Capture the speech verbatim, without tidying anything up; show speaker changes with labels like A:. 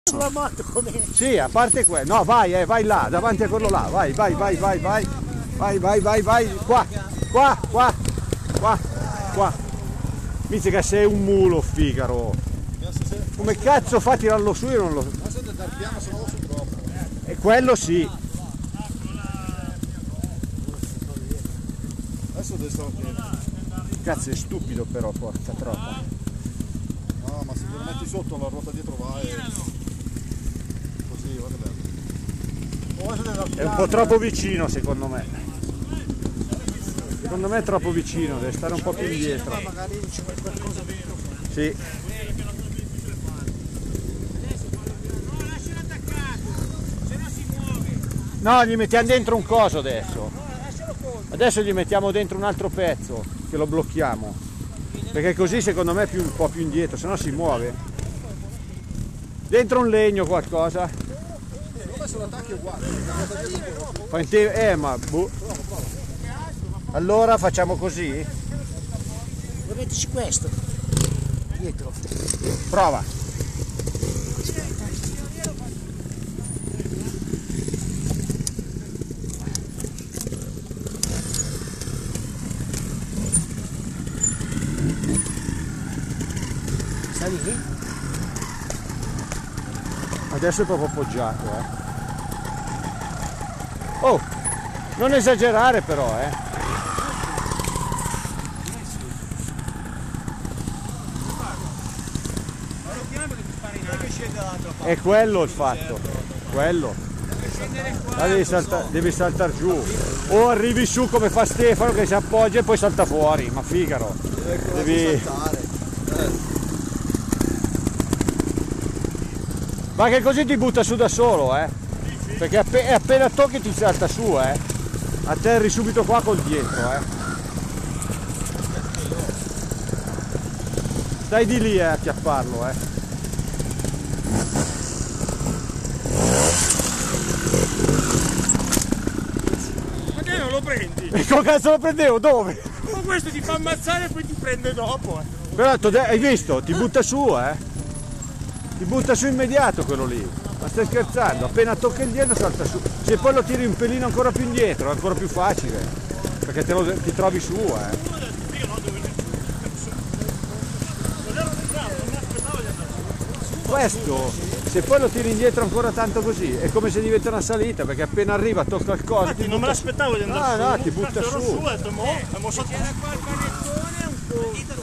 A: Sulla moto come...
B: Sì, a parte quello. No, vai, eh, vai là, davanti a quello là. Vai, vai, vai, vai, vai. Vai, vai, vai, vai. Qua, qua, qua, qua, qua. Mica che sei un mulo, Figaro. Come cazzo fa a tirarlo su? Io non lo so. E quello sì.
C: Adesso deve stare
B: Cazzo è stupido però, porca troppa.
C: No, ma se lo metti sotto la ruota dietro vai e... così, guarda bene.
B: È un po' troppo vicino secondo me. Secondo me è troppo vicino, deve stare un po' più indietro.
A: Magari c'è qualcosa dentro.
B: Sì. No, gli mettiamo dentro un coso adesso. Adesso gli mettiamo dentro un altro pezzo che lo blocchiamo. Perché così secondo me è più, un po' più indietro, se no si muove. Dentro un legno qualcosa. Fa in te- eh ma boh. Allora facciamo così?
A: Mettici questo dietro.
B: Prova.
A: Sta lì?
B: Adesso è proprio appoggiato, eh. Oh, non esagerare però, eh. È quello il fatto, quello. La devi saltare, devi saltare giù. O arrivi su come fa Stefano che si appoggia e poi salta fuori, ma Figaro. Devi... Ma che così ti butta su da solo, eh? Perché appena, appena tocchi ti salta su, eh? Atterri subito qua col dietro, eh? Stai di lì, eh, a chiapparlo, eh?
D: Ma che non lo prendi?
B: E come cazzo lo prendevo? Dove?
D: Ma questo ti fa ammazzare e poi ti prende dopo, eh.
B: Però hai visto? Ti butta su, eh? Ti butta su immediato quello lì. Ma stai scherzando? Appena tocca il dietro salta su. Se poi lo tiri un pelino ancora più indietro è ancora più facile. Perché te lo, ti trovi su, eh. Questo, se poi lo tiri indietro ancora tanto così, è come se diventa una salita, perché appena arriva tocca il coso.
D: Infatti non me l'aspettavo di andare
B: su.
D: su.
B: No, no, ti butta su.
D: Su, ho detto, mo, mo sotto...
A: C'era qua il panettone un po'.